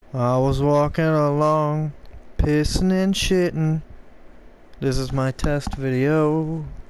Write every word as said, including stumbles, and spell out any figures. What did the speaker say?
I was walking along, pissing and shitting. This is my test video.